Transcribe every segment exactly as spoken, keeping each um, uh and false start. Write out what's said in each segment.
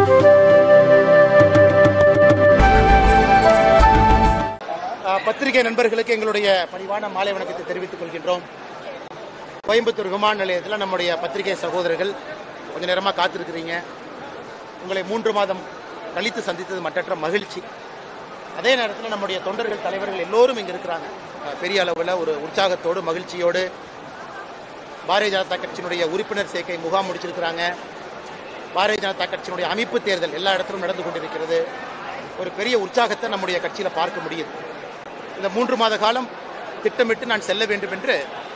பத்திரிகை நண்பர்களுக்கு எங்களுடைய பணிவான மாலை வணக்கத்தை தெரிவித்துக் கொள்கின்றோம். கோயம்புத்தூர் விமான நிலையத்தில் நம்முடைய பத்திரிகை சகோதரர்கள் கொஞ்ச நேரமாக காத்திருக்கிறீங்க. உங்களை மூன்று மாதம் கழித்து சந்தித்தது மற்றற்ற மகிழ்ச்சி. அதே நேரத்தில் நம்முடைய தொண்டர்கள் தலைவர்கள் எல்லோரும் இங்கே இருக்கிறாங்க. பெரிய அளவில் ஒரு உற்சாகத்தோடு மகிழ்ச்சியோடு பாரதிய ஜனதா கட்சியினுடைய உறுப்பினர் சேர்க்கை முகாம் முடிச்சிருக்கிறாங்க. பாரதிய ஜனதா கட்சியினுடைய அமைப்பு தேர்தல் எல்லா இடத்திலும் நடந்து கொண்டிருக்கிறது. ஒரு பெரிய உற்சாகத்தை நம்முடைய கட்சியில் பார்க்க முடியுது. இந்த மூன்று மாத காலம் திட்டமிட்டு நான் செல்ல வேண்டும் என்று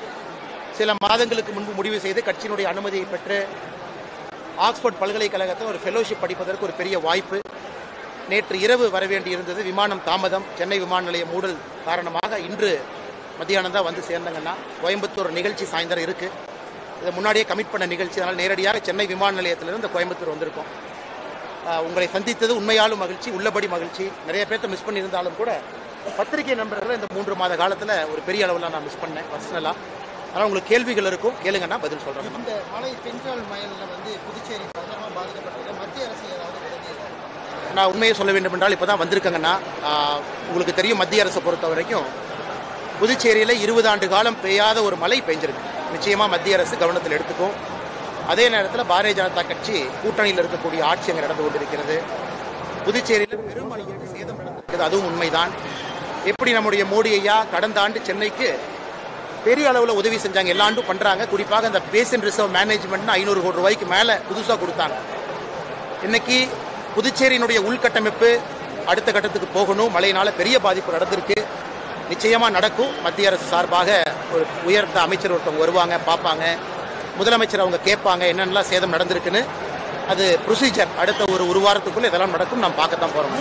சில மாதங்களுக்கு முன்பு முடிவு செய்து கட்சியினுடைய அனுமதியை பெற்று ஆக்ஸ்போர்ட் பல்கலைக்கழகத்தில் ஒரு ஃபெலோஷிப் படிப்பதற்கு ஒரு பெரிய வாய்ப்பு. நேற்று இரவு வர வேண்டியிருந்தது, விமானம் தாமதம், சென்னை விமான நிலையம் மூடல் காரணமாக இன்று மத்தியானம் தான் வந்து சேர்ந்தாங்கன்னா. கோயம்புத்தூர் நிகழ்ச்சி சாயந்தரம் இருக்குது. இதை முன்னாடியே கமிட் பண்ண நிகழ்ச்சி, அதனால் நேரடியாக சென்னை விமான நிலையத்திலிருந்து கோயம்புத்தூர் வந்திருக்கோம். உங்களை சந்தித்தது உண்மையாலும் மகிழ்ச்சி, உள்ளபடி மகிழ்ச்சி. நிறைய பேர்த்த மிஸ் பண்ணியிருந்தாலும் கூட பத்திரிகை நண்பர்களை இந்த மூன்று மாத காலத்தில் ஒரு பெரிய அளவில் நான் மிஸ் பண்ணேன் பர்சனலாக. அதனால் உங்களுக்கு கேள்விகள் இருக்கும், கேளுங்கன்னா பதில் சொல்கிறேன். இந்த மழை பெஞ்சால் மழையில் வந்து புதுச்சேரி பலமாக பாதிக்கப்பட்டது. மத்திய அரசு ஏதாவது உதவி? நான் உண்மையை சொல்ல வேண்டும் என்றால் இப்போ தான் வந்திருக்காங்கன்னா, உங்களுக்கு தெரியும் மத்திய அரசை பொறுத்த வரைக்கும் புதுச்சேரியில் இருபது ஆண்டு காலம் பெய்யாத ஒரு மழை பெஞ்சிருக்கு. நிச்சயமாக மத்திய அரசு கவனத்தில் எடுத்துக்கும். அதே நேரத்தில் பாரதிய ஜனதா கட்சி கூட்டணியில் இருக்கக்கூடிய ஆட்சி அங்கே நடந்து கொண்டிருக்கிறது. புதுச்சேரியில் பெருமளவிற்கு சேதம் நடந்திருக்கிறது, அதுவும் உண்மைதான். எப்படி நம்முடைய மோடி ஐயா கடந்த ஆண்டு சென்னைக்கு பெரிய அளவில் உதவி செஞ்சாங்க, எல்லா ஆண்டும் பண்ணுறாங்க. குறிப்பாக இந்த பேசின் ரிசர்வ் மேனேஜ்மெண்ட்னு ஐநூறு கோடி ரூபாய்க்கு மேலே புதுசாக கொடுத்தாங்க. இன்னைக்கு புதுச்சேரியினுடைய உள்கட்டமைப்பு அடுத்த கட்டத்துக்கு போகணும். மழையினால பெரிய பாதிப்பு நடந்திருக்கு, நிச்சயமாக நடக்கும். மத்திய அரசு சார்பாக ஒரு உயர்ந்த அமைச்சர் ஒருத்தவங்க வருவாங்க, பார்ப்பாங்க. முதலமைச்சர் அவங்க கேட்பாங்க என்னென்னலாம் சேதம் நடந்திருக்குன்னு. அது ப்ரொசீஜர். அடுத்த ஒரு ஒரு வாரத்துக்குள்ள இதெல்லாம் நடக்கும், நாம் பார்க்கத்தான் போகிறோம்.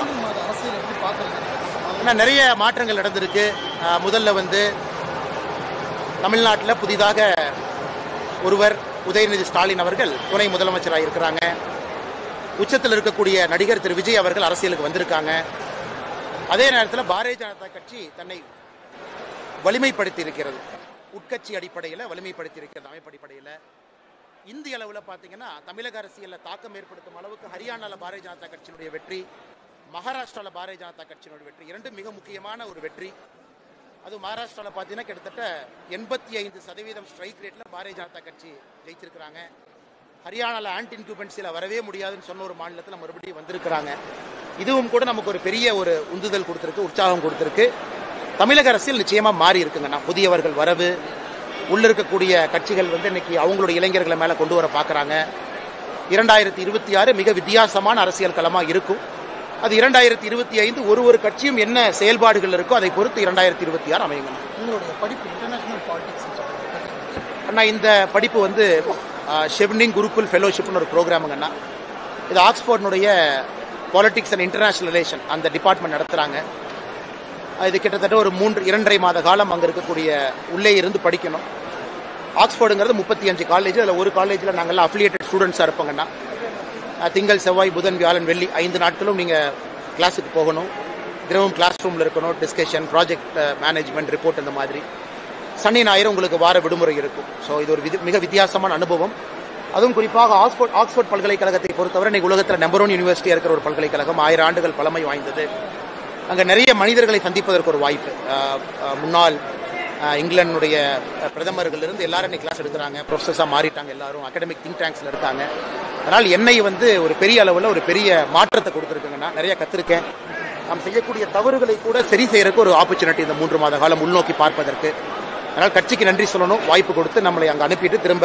ஏன்னா நிறைய மாற்றங்கள் நடந்திருக்கு. முதல்ல வந்து தமிழ்நாட்டில் புதிதாக ஒருவர் உதயநிதி ஸ்டாலின் அவர்கள் துணை முதலமைச்சராக இருக்கிறாங்க. உச்சத்தில் இருக்கக்கூடிய நடிகர் திரு விஜய் அவர்கள் அரசியலுக்கு வந்திருக்காங்க. அதே நேரத்தில் பாரதிய ஜனதா கட்சி தன்னை வலிமைப்படுத்தி இருக்கிறது. உட்கட்சி அடிப்படையில் வலிமைப்படுத்தி இருக்கிறது. அமைப்பு அடிப்படையில் இந்திய அளவில் பார்த்தீங்கன்னா தமிழக அரசியலில் தாக்கம் ஏற்படுத்தும் அளவுக்கு ஹரியானாவில் பாரதிய ஜனதா கட்சியினுடைய வெற்றி, மகாராஷ்டிராவில் பாரதிய ஜனதா கட்சியினுடைய வெற்றி, இரண்டும் மிக முக்கியமான ஒரு வெற்றி. அது மகாராஷ்டிராவில் பார்த்தீங்கன்னா கிட்டத்தட்ட எண்பத்தி ஐந்து சதவீதம் ஸ்ட்ரைக் ரேட்டில் பாரதிய ஜனதா கட்சி ஜெயிச்சிருக்கிறாங்க. ஹரியானாவில் ஆன்டி இன்குபென்சியில் வரவே முடியாதுன்னு சொன்ன ஒரு மாநிலத்தில் மறுபடியும் வந்திருக்கிறாங்க. இதுவும் கூட நமக்கு ஒரு பெரிய ஒரு உந்துதல் கொடுத்துருக்கு, உற்சாகம் கொடுத்துருக்கு. தமிழக அரசியல் நிச்சயமாக மாறி இருக்குங்கண்ணா. புதியவர்கள் வரவு, உள்ள இருக்கக்கூடிய கட்சிகள் வந்து இன்னைக்கு அவங்களுடைய இளைஞர்களை மேலே கொண்டு வர பார்க்குறாங்க. இரண்டாயிரத்தி இருபத்தி ஆறு மிக வித்தியாசமான அரசியல் களமாக இருக்கும். அது இரண்டாயிரத்தி இருபத்தி ஐந்து ஒரு ஒரு கட்சியும் என்ன செயல்பாடுகள் இருக்கோ அதை பொறுத்து இரண்டாயிரத்தி இருபத்தி ஆறு அமையுங்க. உங்களுடைய படிப்பு இன்டர்நேஷனல் பாலிடிக்ஸ் அண்ணா. இந்த படிப்பு வந்து ஷெவ்னிங் குருகுல் ஃபெலோஷிப்னு ஒரு ப்ரோக்ராமுங்கண்ணா. இது ஆக்ஸ்போர்டினுடைய பாலிடிக்ஸ் அண்ட் இன்டர்நேஷனல் ரிலேஷன் அந்த டிபார்ட்மெண்ட் நடத்துகிறாங்க. இது கிட்டத்தட்ட ஒரு மூன்று இரண்டரை மாத காலம் அங்கே இருக்கக்கூடிய உள்ளே இருந்து படிக்கணும். ஆக்ஸ்போர்டுங்கிறது முப்பத்தி அஞ்சு காலேஜ். அதில் ஒரு காலேஜில் நாங்கள்லாம் அஃபிலியேட்டட் ஸ்டூடெண்ட்ஸாக இருப்போங்கண்ணா. திங்கள், செவ்வாய், புதன், வியாழன், வெள்ளி ஐந்து நாட்களும் நீங்கள் கிளாஸுக்கு போகணும். தினமும் கிளாஸ் ரூமில் இருக்கணும். டிஸ்கஷன், ப்ராஜெக்ட் மேனேஜ்மெண்ட், ரிப்போர்ட் இந்த மாதிரி. சனி ஞாயிறு உங்களுக்கு வார விடுமுறை இருக்கும். ஸோ இது ஒரு மிக வித்தியாசமான அனுபவம். அதுவும் குறிப்பாக ஆக்ஸ்போர்ட் ஆக்ஸ்போர்ட் பல்கலைக்கழகத்தை பொறுத்தவரை இன்னைக்கு உலகத்தில் நம்பர் ஒன் யூனிவர்சிட்டியாக இருக்கிற ஒரு பல்கலைக்கழகம், ஆயிரம் ஆண்டுகள் பழமை வாய்ந்தது. அங்கே நிறைய மனிதர்களை சந்திப்பதற்கு ஒரு வாய்ப்பு. முன்னாள் இங்கிலாந்துடைய பிரதமர்களிலிருந்து எல்லாரும் இன்னைக்கு கிளாஸ் எடுக்கிறாங்க. ப்ரொஃபஸர்ஸாக மாறிட்டாங்க, எல்லாரும் அகாடமிக் திங்க் டேங்க்ஸில் இருக்காங்க. அதனால் என்னை வந்து ஒரு பெரிய அளவில் ஒரு பெரிய மாற்றத்தை கொடுத்துருக்குங்கன்னா, நிறைய கற்றுருக்கேன். நாம் செய்யக்கூடிய தவறுகளை கூட சரி செய்யறதுக்கு ஒரு ஆப்பர்ச்சுனிட்டி இந்த மூன்று மாத காலம் உள்நோக்கி பார்ப்பதற்கு. அதனால் கட்சிக்கு நன்றி சொல்லணும். வாய்ப்பு கொடுத்து நம்மளை அங்கே அனுப்பிட்டு திரும்ப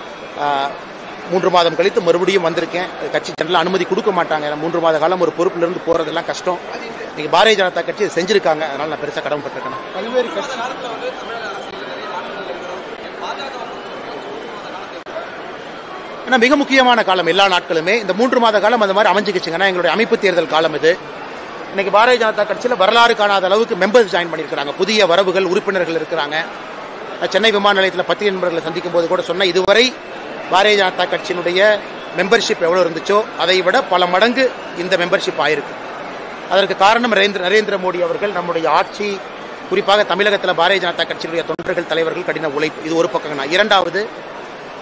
மூன்று மாதம் கழித்து மறுபடியும் வந்திருக்கேன். கட்சி ஜனரல் அனுமதி கொடுக்க மாட்டாங்க. மூன்று மாத காலம் ஒரு பொறுப்பிலிருந்து போகிறதெல்லாம் கஷ்டம். இன்னைக்கு பாரதிய ஜனதா கட்சி செஞ்சிருக்காங்க. அதனால் நான் பெருசாக கடமைப்பட்டிருக்கேன். பல்வேறு கட்சி ஏன்னா மிக முக்கியமான காலம் எல்லா நாட்களுமே. இந்த மூன்று மாத காலம் அந்த மாதிரி அமைஞ்சுக்கிச்சுங்கன்னா எங்களுடைய அமைப்பு தேர்தல் காலம் இது. இன்னைக்கு பாரதிய ஜனதா கட்சியில் வரலாறு காணாத அளவுக்கு மெம்பர்ஸ் ஜாயின் பண்ணியிருக்கிறாங்க. புதிய வரவுகள், உறுப்பினர்கள் இருக்கிறாங்க. சென்னை விமான நிலையத்தில் பத்திரிகை நண்பர்களை சந்திக்கும் போது கூட சொன்ன, இதுவரை பாரதிய ஜனதா கட்சியினுடைய மெம்பர்ஷிப் எவ்வளோ இருந்துச்சோ அதை விட பல மடங்கு இந்த மெம்பர்ஷிப் ஆயிருக்கு. அதற்கு காரணம் நரேந்திர நரேந்திர மோடி அவர்கள், நம்முடைய ஆட்சி, குறிப்பாக தமிழகத்தில் பாரதிய ஜனதா கட்சியினுடைய தொண்டர்கள், தலைவர்கள் கடின உழைப்பு. இது ஒரு பக்கங்கண்ணா. இரண்டாவது,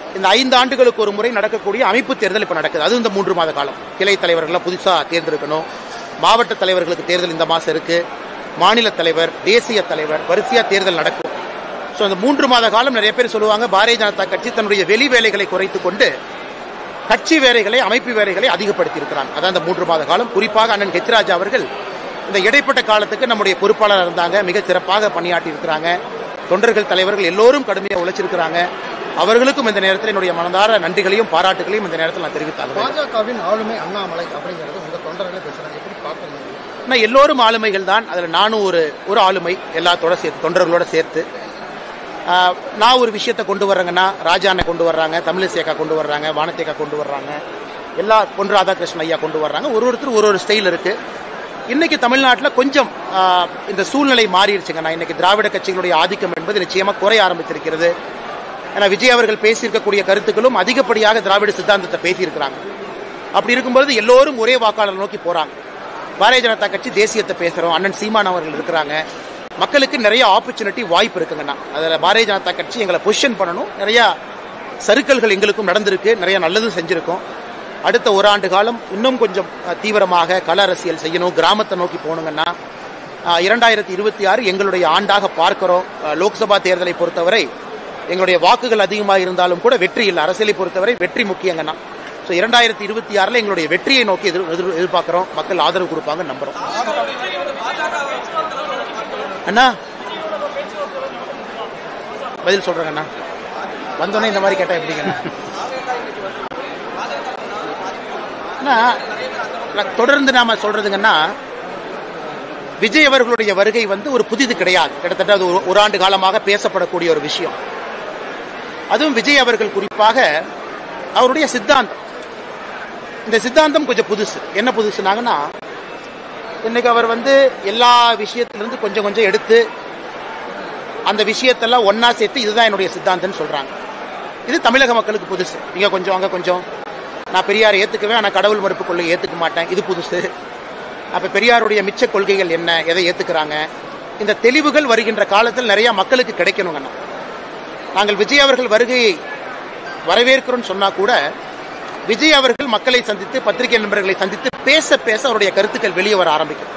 இந்த ஐந்து ஆண்டுகளுக்கு ஒரு முறை நடக்கக்கூடிய அமைப்பு தேர்தல் இப்போ நடக்குது. அது இந்த மூன்று மாத காலம். கிளை தலைவர்களை புதுசாக தேர்ந்தெடுக்கணும். மாவட்ட தலைவர்களுக்கு தேர்தல் இந்த மாதம் இருக்கு. மாநில தலைவர், தேசிய தலைவர், வரிசையா தேர்தல் நடக்கும். ஸோ இந்த மூன்று மாத காலம் நிறைய பேர் சொல்லுவாங்க பாரதிய ஜனதா கட்சி தன்னுடைய வெளி வேலைகளை குறைத்துக் கொண்டு கட்சி வேலைகளை, அமைப்பு வேலைகளை அதிகப்படுத்தி இருக்கிறாங்க. அதான் இந்த மூன்று மாத காலம். குறிப்பாக அண்ணன் ஹெச்ராஜா அவர்கள் இந்த இடைப்பட்ட காலத்துக்கு நம்முடைய பொறுப்பாளர் இருந்தாங்க. மிக சிறப்பாக பணியாற்றி இருக்கிறாங்க. தொண்டர்கள், தலைவர்கள் எல்லோரும் கடுமையாக உழைச்சிருக்கிறாங்க. அவர்களுக்கும் இந்த நேரத்தில் என்னுடைய மனதார நன்றிகளையும் பாராட்டுகளையும் இந்த நேரத்தில் நான் தெரிவித்தாங்க. பாஜகவின் ஆளுமை அண்ணாமலை அப்படிங்கிறது உங்க தொண்டர்களே பேசுறாங்க, எப்படி பார்க்கணும்? நான் எல்லோரும் ஆளுமைகள் தான். அதில் நானும் ஒரு ஒரு ஆளுமை, எல்லாத்தோட சேர்த்து, தொண்டர்களோட சேர்த்து. நான் ஒரு விஷயத்தை கொண்டு வர்றேங்கன்னா ராஜானை கொண்டு வர்றாங்க, தமிழிசேகா கொண்டு வர்றாங்க, வானத்தேகா கொண்டு வர்றாங்க, எல்லா பொன் ராதாகிருஷ்ணன் ஐயா கொண்டு வர்றாங்க. ஒரு ஒருத்தர் ஒரு ஒரு ஸ்டைல் இருக்கு. இன்னைக்கு தமிழ்நாட்டில் கொஞ்சம் இந்த சூழ்நிலை மாறிடுச்சுங்க. நான் இன்னைக்கு திராவிட கட்சிகளுடைய ஆதிக்கம் என்பது நிச்சயமாக குறைய ஆரம்பித்திருக்கிறது. ஏன்னா விஜய் அவர்கள் பேசியிருக்கக்கூடிய கருத்துக்களும் அதிகப்படியாக திராவிட சித்தாந்தத்தை பேசியிருக்கிறாங்க. அப்படி இருக்கும்போது எல்லோரும் ஒரே வாக்காளர் நோக்கி போறாங்க. பாரதிய ஜனதா கட்சி தேசியத்தை பேசுறோம், அண்ணன் சீமான் அவர்கள் இருக்கிறாங்க. மக்களுக்கு நிறைய ஆப்பர்ச்சுனிட்டி, வாய்ப்பு இருக்குங்கண்ணா. அதில் பாரதிய ஜனதா கட்சி எங்களை பொசிஷன் பண்ணணும். நிறைய சறுக்கல்கள் எங்களுக்கும் நடந்திருக்கு, நிறைய நல்லதும் செஞ்சிருக்கோம். அடுத்த ஒரு ஆண்டு காலம் இன்னும் கொஞ்சம் தீவிரமாக கள அரசியல் செய்யணும், கிராமத்தை நோக்கி போகணுங்கன்னா இரண்டாயிரத்தி இருபத்தி ஆறு எங்களுடைய ஆண்டாக பார்க்கிறோம். லோக்சபா தேர்தலை பொறுத்தவரை எங்களுடைய வாக்குகள் அதிகமாக இருந்தாலும் கூட வெற்றி இல்லை. அரசியலை பொறுத்தவரை வெற்றி முக்கியங்கண்ணா. ஸோ இரண்டாயிரத்தி இருபத்தி ஆறுல எங்களுடைய வெற்றியை நோக்கி எதிர் எதிர்பார்க்கிறோம். மக்கள் ஆதரவு கொடுப்பாங்க நம்புறோம். அண்ணா பதில் சொல்றேங்க அண்ணா. வந்தோடனே இந்த மாதிரி கேட்டா எப்படிங்கண்ணா? தொடர்ந்து நாம சொல்றதுங்கன்னா விஜய் அவர்களுடைய வருகை வந்து ஒரு புதிது கிடையாது. கிட்டத்தட்ட அது ஒரு ஆண்டு காலமாக பேசப்படக்கூடிய ஒரு விஷயம். அதுவும் விஜய் அவர்கள் குறிப்பாக அவருடைய சித்தாந்தம், இந்த சித்தாந்தம் கொஞ்சம் புதுசு. என்ன புதுசுனாங்கன்னா, இன்னைக்கு அவர் வந்து எல்லா விஷயத்திலிருந்து கொஞ்சம் கொஞ்சம் எடுத்து அந்த விஷயத்தெல்லாம் ஒன்னா சேர்த்து இதுதான் என்னுடைய சித்தாந்தம்னு சொல்றாங்க. இது தமிழக மக்களுக்கு புதுசு. இங்க கொஞ்சம் அங்க கொஞ்சம். நான் பெரியாரை ஏத்துக்குவேன், ஆனா கடவுள் மறுப்பு கொள்கை ஏத்துக்க மாட்டேன், இது புதுசு. அப்ப பெரியாருடைய மிச்ச கொள்கைகள் என்ன, எதை ஏத்துக்கிறாங்க? இந்த தெளிவுகள் வருகின்ற காலத்தில் நிறைய மக்களுக்கு கிடைக்கணுங்கண்ணா. நாங்கள் விஜய் அவர்கள் வருகையை வரவேற்கிறோம் சொன்னா கூட விஜய் அவர்கள் மக்களை சந்தித்து, பத்திரிகை நண்பர்களை சந்தித்து பேச பேச அவருடைய கருத்துக்கள் வெளியே வர ஆரம்பிக்கும்.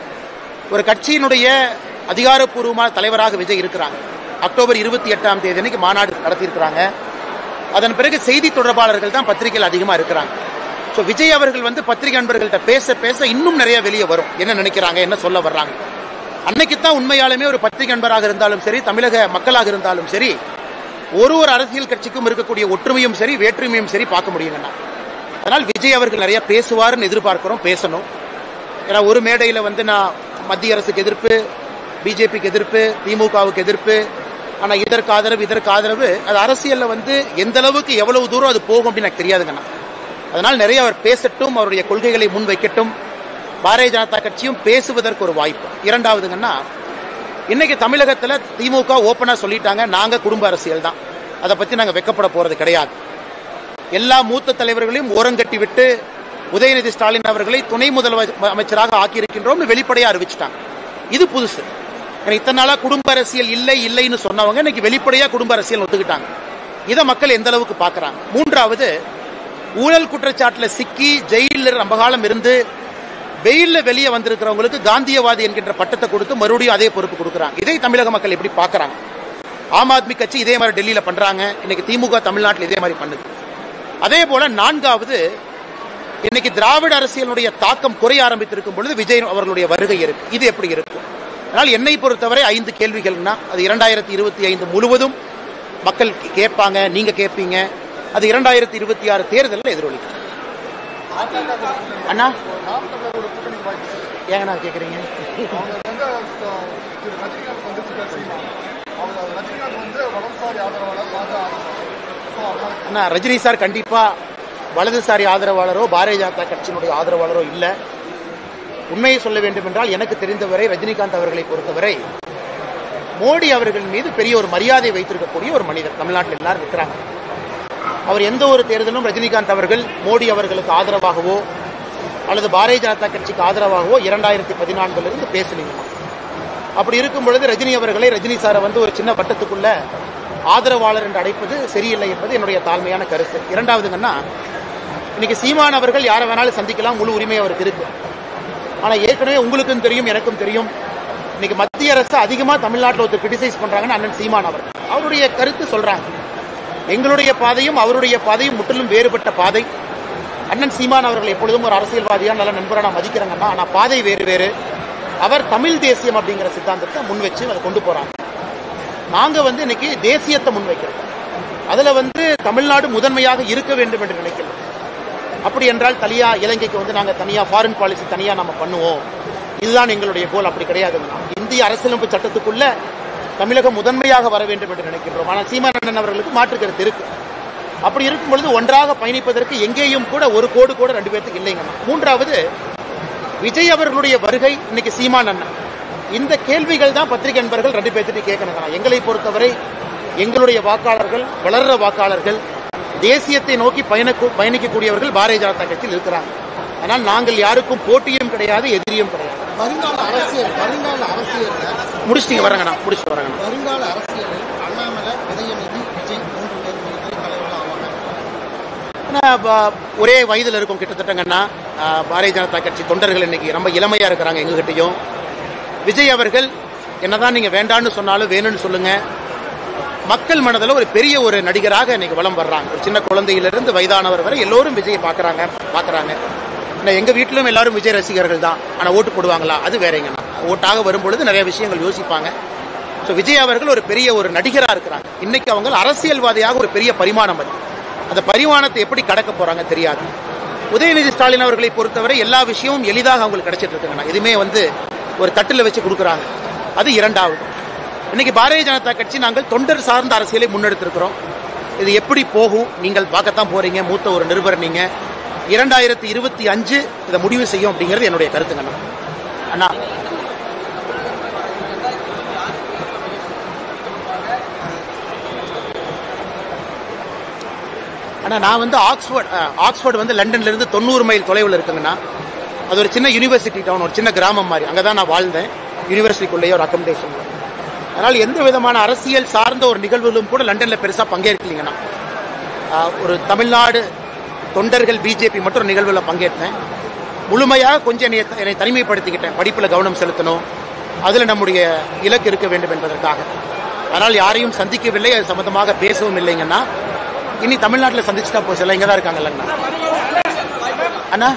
ஒரு கட்சியினுடைய அதிகாரப்பூர்வமான தலைவராக விஜய் இருக்கிறாங்க. அக்டோபர் இருபத்தி எட்டாம் தேதி அன்னைக்கு மாநாடு நடத்தியிருக்கிறாங்க. அதன் பிறகு செய்தி தொடர்பாளர்கள் தான் பத்திரிகைகள் அதிகமா இருக்கிறாங்க. ஸோ விஜய் அவர்கள் வந்து பத்திரிகை நண்பர்கள்ட்ட பேச பேச இன்னும் நிறைய வெளியே வரும். என்ன நினைக்கிறாங்க, என்ன சொல்ல வர்றாங்க. அன்னைக்கு தான் உண்மையாலுமே ஒரு பத்திரிகை நண்பராக இருந்தாலும் சரி, தமிழக மக்களாக இருந்தாலும் சரி, ஒரு ஒரு அரசியல் கட்சிக்கும் இருக்கக்கூடிய ஒற்றுமையும் சரி, வேற்றுமையும் சரி பார்க்க முடியுங்கண்ணா. அதனால் விஜய் அவர்கள் நிறைய பேசுவார்னு எதிர்பார்க்கிறோம், பேசணும். ஏன்னா ஒரு மேடையில் வந்து நான் மத்திய அரசுக்கு எதிர்ப்பு, பிஜேபிக்கு எதிர்ப்பு, திமுகவுக்கு எதிர்ப்பு, ஆனா இதற்கு ஆதரவு இதற்கு ஆதரவு, அது அரசியல்ல வந்து எந்த அளவுக்கு எவ்வளவு தூரம் அது போகும் அப்படின்னு எனக்கு தெரியாதுங்கண்ணா. அதனால் நிறைய அவர் பேசட்டும், அவருடைய கொள்கைகளை முன் வைக்கட்டும். பாரதிய ஜனதா கட்சியும் பேசுவதற்கு ஒரு வாய்ப்பு. இரண்டாவதுங்கன்னா, இன்னைக்கு தமிழகத்துல திமுக ஓப்பனா சொல்லிட்டாங்க, நாங்க குடும்ப அரசியல் தான், அதை பத்தி நாங்க வெக்கப்பட போறது கிடையாது. எல்லா மூத்த தலைவர்களையும் ஓரங்கட்டி விட்டு உதயநிதி ஸ்டாலின் அவர்களை துணை முதலமைச்சராக ஆக்கியிருக்கின்றோம் வெளிப்படையா அறிவிச்சிட்டாங்க. இது புதுசு. இத்தனை நாளா குடும்ப அரசியல் இல்லை இல்லைன்னு சொன்னவங்க இன்னைக்கு வெளிப்படையா குடும்ப அரசியல் ஒத்துக்கிட்டாங்க. இதை மக்கள் எந்த அளவுக்கு பாக்குறாங்க. மூன்றாவது, ஊழல் குற்றச்சாட்டுல சிக்கி ஜெயிலில் ரொம்ப காலம் இருந்து வெயில்ல வெளியே வந்திருக்கிறவங்களுக்கு காந்தியவாதி என்கின்ற பட்டத்தை கொடுத்து மறுபடியும் அதே பொறுப்பு கொடுக்குறாங்க. இதை தமிழக மக்கள் எப்படி பாக்குறாங்க? ஆம் ஆத்மி கட்சி இதே மாதிரி டெல்லியில பண்றாங்க, இன்னைக்கு திமுக தமிழ்நாட்டில் இதே மாதிரி பண்ணுது. அதே போல நான்காவது, இன்னைக்கு திராவிட அரசியலுடைய தாக்கம் குறைய ஆரம்பித்திருக்கும் பொழுது விஜய் அவர்களுடைய வருகை இருக்கு. இது எப்படி இருக்கும்? அதனால் என்னை பொறுத்தவரை ஐந்து கேள்விகள்னா, அது இரண்டாயிரத்தி இருபத்தி ஐந்து முழுவதும் மக்கள் கேட்பாங்க, நீங்க கேட்பீங்க. அது இரண்டாயிரத்தி இருபத்தி ஆறு தேர்தலில் எதிரொலிக்கும். அண்ணா ஏங்கண்ணா கேட்குறீங்க? அண்ணா ரஜினி சார் கண்டிப்பா வலதுசாரி ஆதரவாளரோ பாரதிய ஜனதா கட்சியினுடைய ஆதரவாளரோ இல்லை. உண்மையை சொல்ல வேண்டும் என்றால் எனக்கு தெரிந்தவரை ரஜினிகாந்த் அவர்களை பொறுத்தவரை மோடி அவர்கள் மீது பெரிய ஒரு மரியாதை வைத்திருக்கக்கூடிய ஒரு மனிதர் தமிழ்நாட்டில் எல்லாரும் இருக்கிறாங்க. அவர் எந்த ஒரு தேர்தலும் ரஜினிகாந்த் அவர்கள் மோடி அவர்களுக்கு ஆதரவாகவோ அல்லது பாரதிய ஜனதா கட்சிக்கு ஆதரவாகவோ இரண்டாயிரத்தி பதினான்குல இருந்து பேசலீங்க. அப்படி இருக்கும் பொழுது ரஜினி அவர்களை, ரஜினி சாரை வந்து ஒரு சின்ன வட்டத்துக்குள்ள ஆதரவாளர் என்று அழைப்பது சரியில்லை என்பது என்னுடைய தாழ்மையான கருத்து. இரண்டாவதுங்கன்னா, இன்னைக்கு சீமான் அவர்கள் யாரை வேணாலும் சந்திக்கலாம், முழு உரிமை அவருக்கு இருக்கு. ஆனால் ஏற்கனவே உங்களுக்கும் தெரியும், எனக்கும் தெரியும், இன்னைக்கு மத்திய அரசு அதிகமாக தமிழ்நாட்டில் ஒருத்தர் கிரிட்டிசைஸ் பண்றாங்கன்னு அண்ணன் சீமான் அவர் அவருடைய கருத்து சொல்றாங்க. எங்களுடைய பாதையும் அவருடைய பாதையும் முற்றிலும் வேறுபட்ட பாதை. அண்ணன் சீமான் அவர்கள் எப்பொழுதும் ஒரு அரசியல்வாதியா நல்ல நண்பரை நான் மதிக்கிறேங்கன்னா, ஆனால் பாதை வேறு வேறு. அவர் தமிழ் தேசியம் அப்படிங்கிற சித்தாந்தத்தை முன் வச்சு அதை கொண்டு போறாங்க. நாங்க வந்து இன்னைக்கு தேசியத்தை முன்வைக்கிறோம். அதுல வந்து தமிழ்நாடு முதன்மையாக இருக்க வேண்டும் என்று நினைக்கிறோம். அப்படி என்றால் தனியா இலங்கைக்கு வந்து நாங்க தனியா ஃபாரின் பாலிசி தனியா நம்ம பண்ணுவோம், இதுதான் எங்களுடைய கோல். அப்படி கிடையாதுங்க. இந்திய அரசியலமைப்பு சட்டத்துக்குள்ள தமிழகம் முதன்மையாக வர வேண்டும் என்று நினைக்கின்றோம். ஆனால் சீமானந்தன் அவர்களுக்கு மாற்று கருத்து இருக்கு. அப்படி இருக்கும் பொழுது ஒன்றாக பயணிப்பதற்கு எங்கேயும் கூட ஒரு கோடு கூட ரெண்டு பேருக்கு இல்லைங்க. மூன்றாவது, விஜய் அவர்களுடைய வருகை இன்னைக்கு சீமான் அண்ணன், இந்த கேள்விகள் தான் பத்திரிகை நண்பர்கள் ரெண்டு பேர்த்திட்டு கேட்கணுங்க. எங்களை பொறுத்தவரை எங்களுடைய வாக்காளர்கள், வளர்ற வாக்காளர்கள், தேசியத்தை நோக்கி பயண பயணிக்கக்கூடியவர்கள் பாரதிய ஜனதா கட்சியில் இருக்கிறாங்க. ஆனால் நாங்கள் யாருக்கும் போட்டியும் கிடையாது, எதிரியும் கிடையாது. வருங்கால அரசியல் வருங்கால அரசியல் முடிச்சுட்டு வரங்கண்ணா முடிச்சுட்டு வரங்கண்ணா வருங்கால அரசியலில் அண்ணாமலை, உதயநிதி, விஜய் மூன்று பேர் மிகப்பெரிய தலைவர்கள் ஆவாங்க. ஒரே வயதில் இருக்கும் கிட்டத்தட்டங்கன்னா. பாரதிய ஜனதா கட்சி தொண்டர்கள் இன்னைக்கு ரொம்ப இளமையா இருக்கிறாங்க எங்ககிட்டையும். விஜய் அவர்கள் என்னதான் நீங்க வேண்டான்னு சொன்னாலும் வேணும்னு சொல்லுங்க, மக்கள் மனதில் ஒரு பெரிய ஒரு நடிகராக இன்னைக்கு வலம் வர்றாங்க. ஒரு சின்ன குழந்தையிலிருந்து வயதானவர் வரை எல்லோரும் விஜயை பார்க்கறாங்க பார்க்கறாங்க எங்க வீட்டிலும் எல்லாரும் விஜய் ரசிகர்கள் தான். ஆனா ஓட்டு போடுவாங்களா, அது வேறங்கண்ணா. ஓட்டாக வரும்பொழுது நிறைய விஷயங்கள் யோசிப்பாங்க. ஸோ விஜய் அவர்கள் ஒரு பெரிய ஒரு நடிகராக இருக்கிறாங்க. இன்னைக்கு அவங்க அரசியல்வாதியாக ஒரு பெரிய பரிமாணம், அது அந்த பரிமாணத்தை எப்படி கடக்க போறாங்க தெரியாது. உதயநிதி ஸ்டாலின் அவர்களை பொறுத்தவரை எல்லா விஷயமும் எளிதாக அவங்களுக்கு கிடைச்சிட்டு இருக்குங்கண்ணா. எதுவுமே வந்து ஒரு தட்டில் வச்சு கொடுக்குறாங்க. அது இரண்டாவது. இன்னைக்கு பாரதிய ஜனதா கட்சி நாங்கள் தொண்டர் சார்ந்த அரசியலை முன்னெடுத்திருக்கிறோம். இது எப்படி போகும் நீங்கள் பார்க்கத்தான் போறீங்க. மூத்த ஒரு நிருபர் நீங்க. இரண்டாயிரத்தி இருபத்தி அஞ்சு இதை முடிவு செய்யும் அப்படிங்கிறது என்னுடைய கருத்துங்க அண்ணா. அண்ணா நான் வந்து ஆக்ஸ்போர்ட் ஆக்ஸ்போர்ட் வந்து லண்டன்ல இருந்து தொண்ணூறு மைல் தொலைவில் இருக்குங்கண்ணா. அது ஒரு சின்ன யூனிவர்சிட்டி டவுன், ஒரு சின்ன கிராமம் மாதிரி. அங்கதான் நான் வாழ்ந்தேன், யூனிவர்சிட்டிக்குள்ளேயே ஒரு அக்கமடேஷன். அதனால எந்த விதமான அரசியல் சார்ந்த ஒரு நிகழ்வுகளும் கூட லண்டன்ல பெருசா பங்கேற்கலீங்கன்னா. ஒரு தமிழ்நாடு தொண்டர்கள் பிஜேபி மட்டும் ஒரு நிகழ்வுல பங்கேற்றேன். முழுமையாக கொஞ்சம் என்னை தனிமைப்படுத்திக்கிட்டேன். படிப்புல கவனம் செலுத்தணும், அதுல நம்முடைய இலக்கு இருக்க வேண்டும் என்பதற்காக. அதனால் யாரையும் சந்திக்கவில்லை, அது சம்பந்தமாக பேசவும் இல்லைங்கன்னா. இனி தமிழ்நாட்டில் சந்திச்சுட்டா போச்சு, எல்லாம் இங்கதான் இருக்காங்கல்லங்கண்ணா. அண்ணா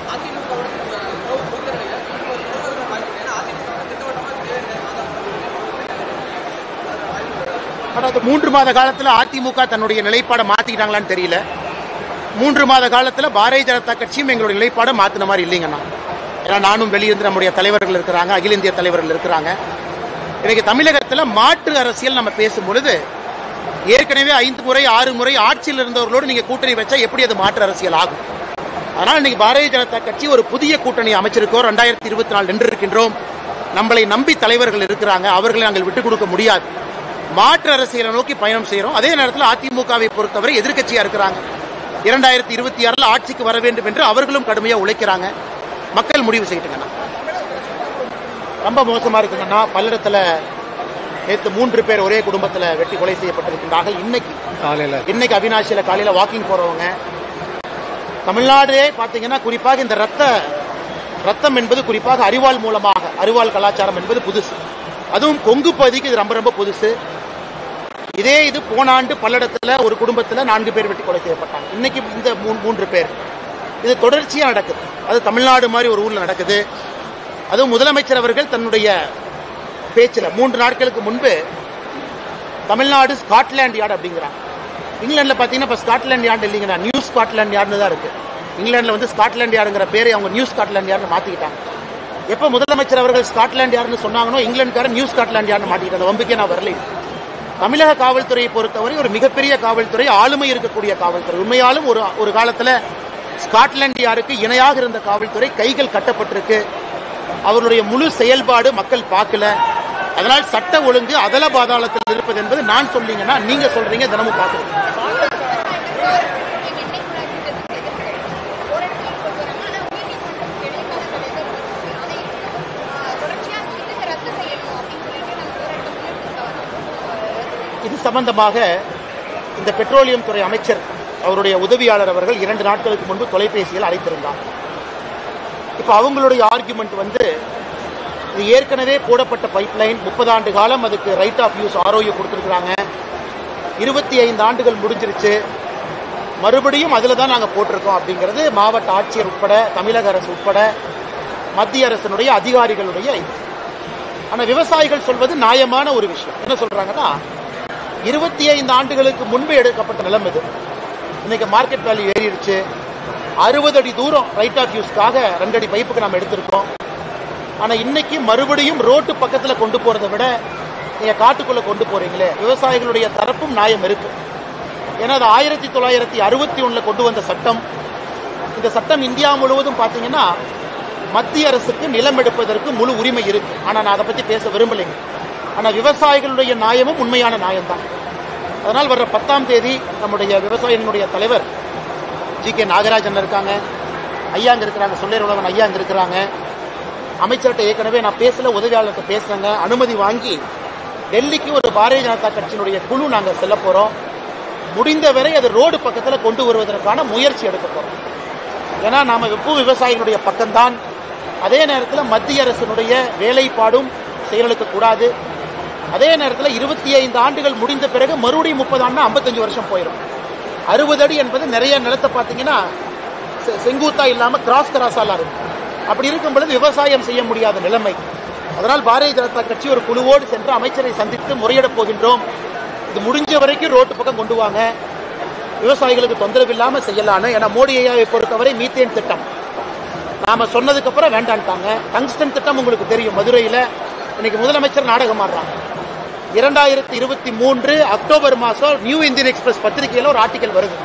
மூன்று மாத காலத்தில் அதிமுக தன்னுடைய நிலைப்பாடை மாத்திக்கிட்டாங்களான்னு தெரியல. மூன்று மாத காலத்தில் பாரதிய ஜனதா கட்சியும் எங்களுடைய நிலைப்பாடை மாத்தின மாதிரி இல்லைங்கண்ணா. ஏன்னா நானும் வெளியிருந்து நம்முடைய தலைவர்கள் இருக்கிறாங்க, அகில இந்திய தலைவர்கள் இருக்கிறாங்க. இன்னைக்கு தமிழகத்தில் மாற்று அரசியல் நம்ம பேசும் பொழுது, ஏற்கனவே ஐந்து முறை ஆறு முறை ஆட்சியில் இருந்தவர்களோடு நீங்க கூட்டணி வச்சா எப்படி அது மாற்று அரசியல் ஆகும்? அதனால் இன்னைக்கு பாரதிய ஜனதா கட்சி ஒரு புதிய கூட்டணி அமைச்சிருக்கோம். ரெண்டாயிரத்தி இருபத்தி நாலு நின்று இருக்கின்றோம். நம்மளை நம்பி தலைவர்கள் இருக்கிறாங்க, அவர்களை நாங்கள் விட்டுக் கொடுக்க முடியாது. மாற்று அரசியலை நோக்கி பயணம் செய்யறோம். அதே நேரத்தில் அதிமுகவை பொறுத்தவரை எதிர்கட்சியா இருக்கிறாங்க. இரண்டாயிரத்தி இருபத்தி ஆறுல ஆட்சிக்கு வர வேண்டும் என்று அவர்களும் கடுமையா உழைக்கிறாங்க. மக்கள் முடிவு செய்யட்டுங்கண்ணா. ரொம்ப மோசமா இருக்குங்கண்ணா. பல்லடத்துல நேற்று மூன்று பேர் ஒரே குடும்பத்தில் வெட்டி கொலை செய்யப்பட்டிருக்கின்றார்கள். இன்னைக்கு காலையில இன்னைக்கு அவினாசியில காலையில வாக்கிங் போறவங்க தமிழ்நாடே பாத்தீங்கன்னா, குறிப்பாக இந்த ரத்த ரத்தம் என்பது குறிப்பாக அரிவாள் மூலமாக, அரிவாள் கலாச்சாரம் என்பது புதுசு. அதுவும் கொங்கு பகுதிக்கு இது ரொம்ப ரொம்ப புதுசு. இதே இது போன ஆண்டு பல்லடத்துல ஒரு குடும்பத்தில் நான்கு பேர் வெட்டி கொலை செய்யப்பட்டாங்க. இன்னைக்கு இந்த மூன்று பேர். இது தொடர்ச்சியா நடக்குது. அது தமிழ்நாடு மாதிரி ஒரு ஊர்ல நடக்குது. அதுவும் முதலமைச்சர் அவர்கள் தன்னுடைய பேச்சுல மூன்று நாட்களுக்கு முன்பு தமிழ்நாடு ஸ்காட்லாந்து யார்டு அப்படிங்கிறாங்க. இங்கிலாந்துல பாத்தீங்கன்னா இப்ப ஸ்காட்லாந்து யார்டு இல்லைங்கன்னா நியூ ஸ்காட்லாந்து யார்டு தான் இருக்கு. இங்கிலாந்துல வந்து ஸ்காட்லாந்து யார்டுங்கிற பேரை அவங்க நியூ ஸ்காட்லாந்து யார்டு மாத்திக்கிட்டாங்க. எப்ப முதலமைச்சர் அவர்கள் ஸ்காட்லாந்து யார்டுன்னு சொன்னாங்களோ, இங்கிலாந்துக்காரன் நியூ ஸ்காட்லாந்து யார்டு மாட்டிக்கிட்டாங்க. வம்புக்கே நான் வரல. தமிழக காவல்துறையை பொறுத்தவரை ஒரு மிகப்பெரிய காவல்துறை, ஆளுமை இருக்கக்கூடிய காவல்துறை. உண்மையாலும் ஒரு ஒரு காலத்துல ஸ்காட்லாந்து யார்டுக்கு இணையாக இருந்த காவல்துறை கைகள் கட்டப்பட்டிருக்கு. அவருடைய முழு செயல்பாடு மக்கள் பார்க்கல. அதனால் சட்ட ஒழுங்கு அதல பாதாளத்தில் இருப்பது என்பது நான் சொல்றீங்கன்னா நீங்க சொல்றீங்க, தினமும் பார்க்கணும். இது சம்பந்தமாக இந்த பெட்ரோலியம் துறை அமைச்சர் அவருடைய உதவியாளர் அவர்கள் இரண்டு நாட்களுக்கு முன்பு தொலைபேசியில் அழைத்திருந்தார். இப்ப அவங்களுடைய ஆர்குமெண்ட் வந்து இது ஏற்கனவே போடப்பட்ட பைப்லைன், முப்பது ஆண்டு காலம் அதுக்கு ரைட் ஆஃப் யூஸ் ஆர்ஓயு கொடுத்திருக்காங்க, இருபத்தி ஐந்து ஆண்டுகள் முடிஞ்சிருச்சு, மறுபடியும் அதுல தான் நாங்க போட்டிருக்கோம் அப்படிங்கிறது மாவட்ட ஆட்சியர் உட்பட தமிழக அரசு உட்பட மத்திய அரசினுடைய அதிகாரிகளுடைய இது. ஆனா விவசாயிகள் சொல்வது நியாயமான ஒரு விஷயம். என்ன சொல்றாங்கன்னா, இருபத்தி ஐந்து ஆண்டுகளுக்கு முன்பு எடுக்கப்பட்ட நிலம் இது, இன்னைக்கு மார்க்கெட் வேல்யூ ஏறிடுச்சு, அறுபது அடி தூரம் ரைட் ஆஃப் யூஸ்க்காக ரெண்டு அடி பைப்புக்கு நம்ம எடுத்திருக்கோம். ஆனா இன்னைக்கு மறுபடியும் ரோட்டு பக்கத்துல கொண்டு போறதை விட நீங்க காட்டுக்குள்ள கொண்டு போறீங்களே, விவசாயிகளுடைய தரப்பும் நியாயம் இருக்கு. ஏன்னா அது ஆயிரத்தி தொள்ளாயிரத்தி அறுபத்தி ஒண்ணுல கொண்டு வந்த சட்டம். இந்த சட்டம் இந்தியா முழுவதும் பாத்தீங்கன்னா மத்திய அரசுக்கு நிலம் எடுப்பதற்கு முழு உரிமை இருக்கு. ஆனா நான் அதை பத்தி பேச விரும்பலைங்க. ஆனா விவசாயிகளுடைய நியாயமும் உண்மையான நியாயம் தான். அதனால் வர்ற பத்தாம் தேதி நம்முடைய விவசாயிகளுடைய தலைவர் ஜி கே நாகராஜன் இருக்காங்க, ஐயா அங்க இருக்கிறாங்க, சொல்லேர் உலகன் ஐயா அங்க இருக்கிறாங்க, அமைச்சர்கிட்ட ஏற்கனவே நான் பேசல, உதவியாளர்கிட்ட பேசுறேங்க, அனுமதி வாங்கி டெல்லிக்கு ஒரு பாரதிய ஜனதா கட்சியினுடைய குழு நாங்க செல்ல போறோம். முடிந்தவரை அது ரோடு பக்கத்துல கொண்டு வருவதற்கான முயற்சி எடுக்க போறோம். ஏன்னா நாம வெப்பு விவசாயிகளுடைய பக்கம்தான். அதே நேரத்தில் மத்திய அரசினுடைய வேலைப்பாடும் செயலுக்கு கூடாது. அதே நேரத்தில் இருபத்தி ஐந்து ஆண்டுகள் முடிந்த பிறகு மறுபடியும் முப்பது ஆண்டு ஐம்பத்தஞ்சு வருஷம் போயிடும். அறுபது அடி என்பது நிறைய நிலத்தை பார்த்தீங்கன்னா செங்குத்தா இல்லாம கிராஸ் கிராஸால இருக்கும். அப்படி இருக்கும் பொழுது விவசாயம் செய்ய முடியாத நிலைமை. அதனால் பாரதிய ஜனதா கட்சி ஒரு குழுவோடு சென்று அமைச்சரை சந்தித்து முறையிடப் போகின்றோம். இது முடிஞ்ச வரைக்கும் ரோட்டு பக்கம் கொண்டு வாங்க, விவசாயிகளுக்கு தொந்தரவு இல்லாம செய்யலான்னு. ஏன்னா மோடி ஐயாவை பொறுத்தவரை மீத்தேன் திட்டம் நாம சொன்னதுக்கு அப்புறம் வேண்டான்ட்டாங்க. டங்ஸ்டன் திட்டம் உங்களுக்கு தெரியும், மதுரையில இன்னைக்கு முதலமைச்சர் நாடகம் ஆடுறாங்க. இரண்டாயிரத்தி இருபத்தி மூன்று அக்டோபர் மாசம் நியூ இந்தியன் எக்ஸ்பிரஸ் பத்திரிகையில ஒரு ஆர்டிகல் வருது.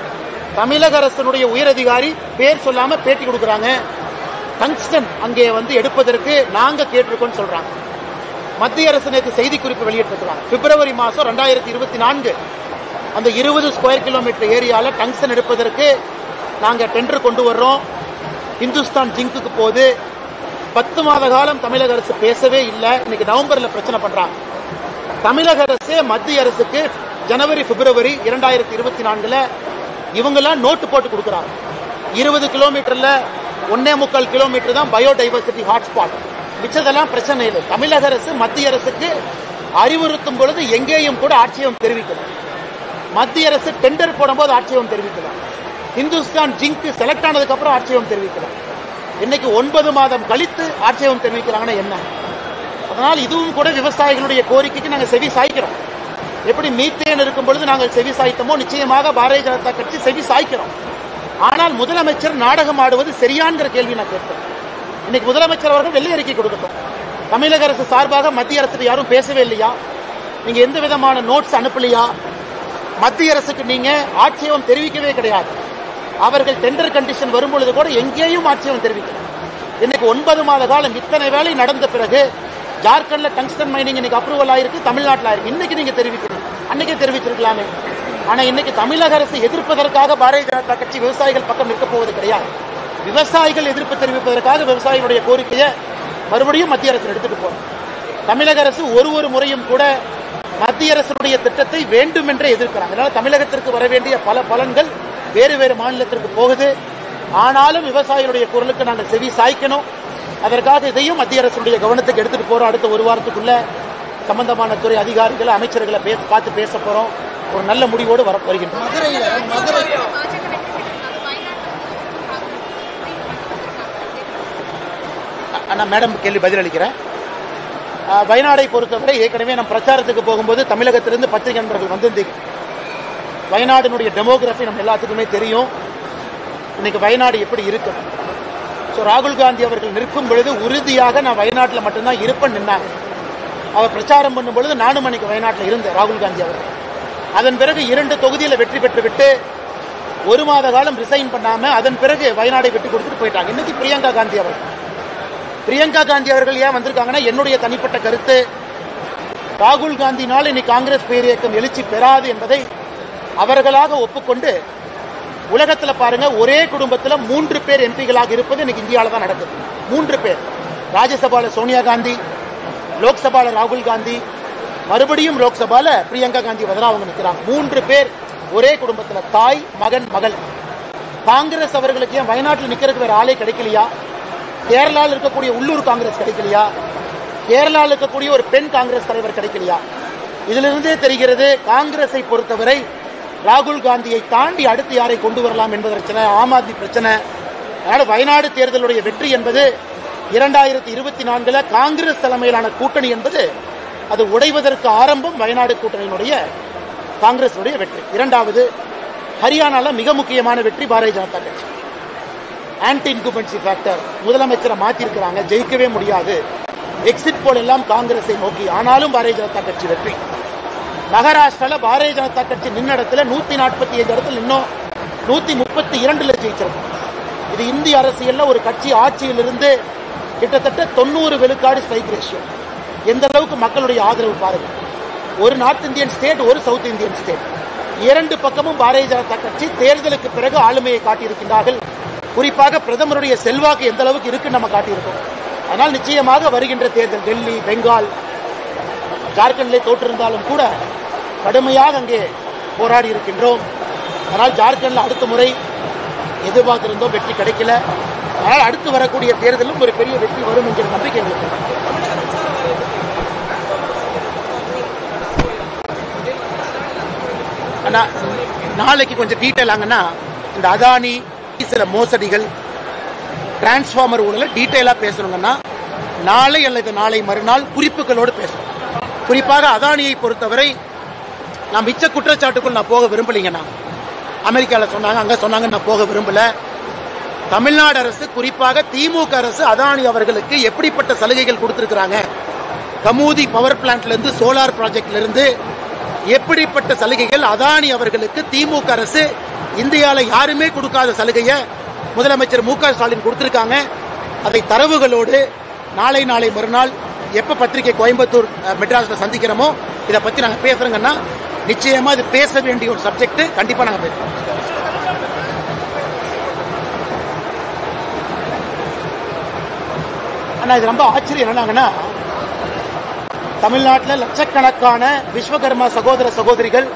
தமிழக அரசினுடைய உயரதிகாரி பேர் சொல்லாம பேட்டி கொடுக்கறாங்க. டங்ஸ்டன் அங்கே வந்து எடுப்பதற்கு நாங்க கேட்டிருக்கோம் சொல்றாங்க. மத்திய அரசு நேற்று செய்தி குறிப்பு வெளியிட்டிருக்கிறாங்க. பிப்ரவரி மாசம் இரண்டாயிரத்தி இருபத்தி நான்கு அந்த இருபது ஸ்கொயர் கிலோமீட்டர் ஏரியால டங்ஸ்டன் எடுப்பதற்கு நாங்க டெண்டர் கொண்டு வர்றோம். இந்துஸ்தான் ஜிங்குக்கு போது பத்து மாத காலம் தமிழக அரசு பேசவே இல்லை. இன்னைக்கு நவம்பர்ல பிரச்சனை பண்றாங்க. தமிழக அரசு மத்திய அரசுக்கு ஜனவரி பிப்ரவரி இரண்டாயிரத்தி இருபத்தி நான்குல இவங்கெல்லாம் நோட்டு போட்டு கொடுக்குறாங்க. இருபது கிலோமீட்டர்ல ஒன்னே முக்கால் கிலோமீட்டர் தான் பயோடைவர்சிட்டி ஹாட்ஸ்பாட், மிச்சதெல்லாம் பிரச்சனை இல்லை. தமிழக அரசு மத்திய அரசுக்கு அறிவுறுத்தும் பொழுது எங்கேயும் கூட ஆட்சேபம் தெரிவிக்கலாம். மத்திய அரசு டெண்டர் போடும்போது ஆட்சேபம் தெரிவிக்கலாம். இந்துஸ்தான் ஜிங்க் செலக்ட் ஆனதுக்கு அப்புறம் ஆட்சேபம் தெரிவிக்கலாம். இன்னைக்கு ஒன்பது மாதம் கழித்து ஆட்சேபம் தெரிவிக்கிறாங்கன்னா என்ன? அதனால் இதுவும் கூட விவசாயிகளுடைய கோரிக்கைக்கு நாங்கள் செவி சாய்க்கிறோம். எப்படி மீத்தேன் இருக்கும் பொழுது நாங்கள் செவி சாய்த்தமோ நிச்சயமாக பாரதிய ஜனதா கட்சி செவி சாய்க்கிறோம். ஆனால் முதலமைச்சர் நாடகம் ஆடுவது சரியான்கிற கேள்வி நான் கேட்கிறேன். இன்னைக்கு முதலமைச்சர் அவர்கள் வெள்ளை அறிக்கை கொடுக்கட்டும். தமிழக அரசு சார்பாக மத்திய அரசு யாரும் பேசவே இல்லையா? நீங்க எந்த விதமான நோட்ஸ் அனுப்பலையா? மத்திய அரசுக்கு நீங்க ஆட்சேபம் தெரிவிக்கவே கிடையாது. அவர்கள் டெண்டர் கண்டிஷன் வரும்பொழுது கூட எங்கேயும் ஆட்சேபம் தெரிவிக்கல. இன்னைக்கு ஒன்பது மாத காலம் இத்தனை வேலை நடந்த பிறகு ஜார்க்கண்ட்ல டங்ஸ்டன் மைனிங் இன்னைக்கு அப்ரூவல் ஆயிருக்கு, தமிழ்நாட்டில் ஆயிருக்கு. இன்னைக்கு நீங்க தெரிவிக்கணும், அன்னைக்கே தெரிவிச்சிருக்கலாமே. ஆனா இன்னைக்கு தமிழக அரசு எதிர்ப்பதற்காக பாரதிய ஜனதா கட்சி விவசாயிகள் பக்கம் நிற்க போவது கிடையாது. விவசாயிகள் எதிர்ப்பு தெரிவிப்பதற்காக விவசாயிகளுடைய கோரிக்கையை மறுபடியும் மத்திய அரசு எடுத்துட்டு போறோம். தமிழக அரசு ஒரு ஒரு முறையும் கூட மத்திய அரசுடைய திட்டத்தை வேண்டுமென்றே எதிர்க்கிறாங்க. அதனால தமிழகத்திற்கு வர வேண்டிய பல பலன்கள் வேறு வேறு மாநிலத்திற்கு போகுது. ஆனாலும் விவசாயிகளுடைய குரலுக்கு நாங்கள் செவி சாய்க்கணும். அதற்காக இதையும் மத்திய அரசுடைய கவனத்துக்கு எடுத்துட்டு போறோம். அடுத்த ஒரு வாரத்துக்குள்ள சம்பந்தமான துறை அதிகாரிகளை அமைச்சர்களை பார்த்து பேச போறோம். ஒரு நல்ல முடிவோடு வர வருகின்றோம். நான் மேடம் கேள்வி பதிலளிக்கிறேன். வயநாடை பொறுத்தவரை ஏற்கனவே நம்ம பிரச்சாரத்துக்கு போகும்போது தமிழகத்திலிருந்து பத்திரிகை நண்பர்கள் வந்திருந்தீங்க. வயநாடினுடைய டெமோகிராஃபி நம்ம எல்லாத்துக்குமே தெரியும். இன்னைக்கு வயநாடு எப்படி இருக்கு. ஸோ ராகுல் காந்தி அவர்கள் நிற்கும் பொழுது உறுதியாக நான் வயநாட்டில் மட்டும்தான் இருப்பேன் நின்னாங்க. அவர் பிரச்சாரம் பண்ணும் பொழுது நானும் அன்னைக்கு வயநாட்டில் இருந்தேன். ராகுல் காந்தி அவர்கள் அதன் பிறகு இரண்டு தொகுதியில் வெற்றி பெற்று விட்டு ஒரு மாத காலம் ரிசைன் பண்ணாம அதன் பிறகு வயநாடை வெற்றி கொடுத்துட்டு போயிட்டாங்க. இன்னைக்கு பிரியங்கா காந்தி அவர்கள் பிரியங்கா காந்தி அவர்கள் ஏன் வந்திருக்காங்கன்னா, என்னுடைய தனிப்பட்ட கருத்து, ராகுல் காந்தினால் இன்னைக்கு காங்கிரஸ் பேர் இயக்கம் எழுச்சி பெறாது என்பதை அவர்களாக ஒப்புக்கொண்டு, உலகத்தில் பாருங்க ஒரே குடும்பத்தில் மூன்று பேர் எம்பிகளாக இருப்பது இன்னைக்கு இந்தியாவில் தான் நடக்குது. மூன்று பேர், ராஜ்யசபால சோனியா காந்தி, லோக்சபால ராகுல் காந்தி, மறுபடியும் லோக்சபால பிரியங்கா காந்தி வதனா அவங்க நிற்கிறாங்க. மூன்று பேர் ஒரே குடும்பத்துல தாய் மகன் மகள். காங்கிரஸ் அவர்களுக்கு ஏன் வயநாட்டில் நிக்கிறதுக்கு வேற ஆளே கிடைக்கலையா? கேரளாவில் இருக்கக்கூடிய உள்ளூர் காங்கிரஸ் கிடைக்கலையா? கேரளாவில் இருக்கக்கூடிய ஒரு பெண் காங்கிரஸ் தலைவர் கிடைக்கலையா? இதிலிருந்தே தெரிகிறது காங்கிரஸை பொறுத்தவரை ராகுல் காந்தியை தாண்டி அடுத்து யாரை கொண்டு வரலாம் என்பது பிரச்சனை, ஆம் ஆத்மி பிரச்சனை. அதனால வயநாடு தேர்தலுடைய வெற்றி என்பது இரண்டாயிரத்தி இருபத்தி நான்குல காங்கிரஸ் தலைமையிலான கூட்டணி என்பது அது உடைவதற்கு ஆரம்பம் வயநாடு கூட்டணியினுடைய காங்கிரஸ் வெற்றி. இரண்டாவது, ஹரியானால மிக முக்கியமான வெற்றி பாரதிய ஜனதா கட்சி. ஆன்டி இன்குபன்சி ஃபேக்டர், முதலமைச்சரை மாத்திருக்கிறாங்க, ஜெயிக்கவே முடியாது. எக்ஸிட் போல் எல்லாம் காங்கிரஸை நோக்கி, ஆனாலும் பாரதிய ஜனதா கட்சி வெற்றி. மகாராஷ்டிரால பாரதிய ஜனதா கட்சி நின்ன இடத்துல நூத்தி நாற்பத்தி ஐந்து இடத்துல இன்னும் நூத்தி முப்பத்தி இரண்டுல ஜெயிச்சிருக்கும். இது இந்திய அரசியல்ல ஒரு கட்சி ஆட்சியில் இருந்து கிட்டத்தட்ட தொண்ணூறு விழுக்காடு ஸ்ட்ரைக் ரேஷியோ. எந்த அளவுக்கு மக்களுடைய ஆதரவு பாருங்க. ஒரு நார்த் இந்தியன் ஸ்டேட், ஒரு சவுத் இந்தியன் ஸ்டேட், இரண்டு பக்கமும் பாரதிய ஜனதா கட்சி தேர்தலுக்கு பிறகு ஆளுமையை காட்டியிருக்கின்றார்கள். குறிப்பாக பிரதமருடைய செல்வாக்கு எந்த அளவுக்கு இருக்கு நம்ம காட்டியிருக்கோம். அதனால் நிச்சயமாக வருகின்ற தேர்தல் டெல்லி, பெங்கால், ஜார்க்கண்டிலே தோற்றிருந்தாலும் கூட கடுமையாக அங்கே போராடி இருக்கின்றோம். அதனால் ஜார்க்கண்ட்ல அடுத்த முறை எதிர்பார்த்திருந்தோம், வெற்றி கிடைக்கல. அதனால் அடுத்து வரக்கூடிய தேர்தலும் ஒரு பெரிய வெற்றி வரும் என்கிற நம்பிக்கை எங்களுக்கு. நாளைக்கு கொஞ்சம் டீட்டெயில் ஆங்கன்னா இந்த அதானி சில மோசடிகள், டிரான்ஸ்பார்மர் ஊழல டீட்டெயிலா பேசணுங்கன்னா நாளை அல்லது நாளை மறுநாள் குறிப்புகளோடு பேசணும். குறிப்பாக அதானியை பொறுத்தவரை நான் மிச்ச குற்றச்சாட்டுக்குள் நான் போக விரும்பலைங்கண்ணா. அமெரிக்காவில் சொன்னாங்க, அங்க சொன்னாங்க, நான் போக விரும்பல. தமிழ்நாடு அரசு, குறிப்பாக திமுக அரசு அதானி அவர்களுக்கு எப்படிப்பட்ட சலுகைகள் கொடுத்திருக்கிறாங்க, கமூதி பவர் பிளான்ட்ல இருந்து சோலார் ப்ராஜெக்ட்ல இருந்து எப்படிப்பட்ட சலுகைகள் அதானி அவர்களுக்கு திமுக அரசு இந்தியாவில் யாருமே கொடுக்காத சலுகையை முதலமைச்சர் மு க ஸ்டாலின் கொடுத்திருக்காங்க. அதை தரவுகளோடு நாளை நாளை மறுநாள் எப்ப பத்திரிகை கோயம்புத்தூர் மெட்ராஸ்ல சந்திக்கிறோமோ இதை பத்தி நாங்க பேசுறோங்கன்னா நிச்சயமா இது பேச வேண்டிய ஒரு சப்ஜெக்ட். கண்டிப்பா நாங்க பேசுறோம். ஆனா இது ரொம்ப ஆச்சரியம் என்னன்னா, தமிழ்நாட்டில் லட்சக்கணக்கான விஸ்வகர்மா சகோதர சகோதரிகள்,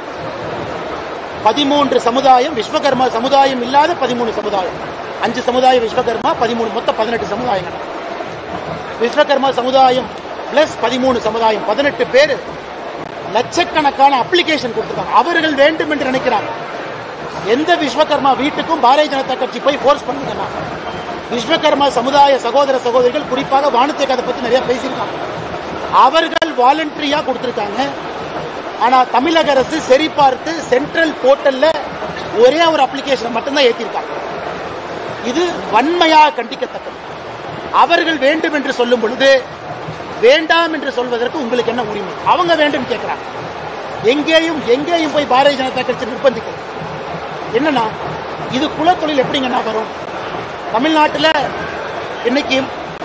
பதிமூன்று சமுதாயம், விஸ்வகர்மா சமுதாயம் இல்லாத பதிமூணு சமுதாயம், அஞ்சு சமுதாயம் விஸ்வகர்மா, பதிமூணு, மொத்தம் பதினெட்டு சமுதாயங்கள். விஸ்வகர்மா சமுதாயம் பிளஸ் பதிமூணு சமுதாயம், பதினெட்டு பேர் லட்சக்கணக்கான அப்ளிகேஷன் கொடுத்திருக்காங்க. அவர்கள் வேண்டும் என்று நினைக்கிறாங்க. எந்த விஸ்வகர்மா வீட்டுக்கும் பாரதிய ஜனதா கட்சி போய் போர்ஸ் பண்ணுங்க. விஸ்வகர்மா சமுதாய சகோதர சகோதரிகள், குறிப்பாக வானத்தை அதை பத்தி நிறைய பேசியிருக்காங்க. அவர்கள் வாலண்டரியா கொடுத்திருக்காங்க. ஆனா தமிழக அரசு சரி பார்த்து சென்ட்ரல் போர்ட்டல்ல ஒரே ஒரு அப்ளிகேஷன் மட்டும்தான் ஏற்றிருக்காங்க. இது வன்மையாக கண்டிக்கத்தக்கது. அவர்கள் வேண்டும் என்று சொல்லும் பொழுது வேண்டாம் என்று சொல்வதற்கு உங்களுக்கு என்ன உரிமை? அவங்க வேண்டும் கேட்கிறாங்க. எங்கேயும் எங்கேயும் போய் பாரதிய ஜனதா கட்சி நிர்பந்திக்கிறது என்னன்னா, இது குலத்தொழில் எப்படிங்கன்னா வரும். தமிழ்நாட்டில் இன்னைக்கு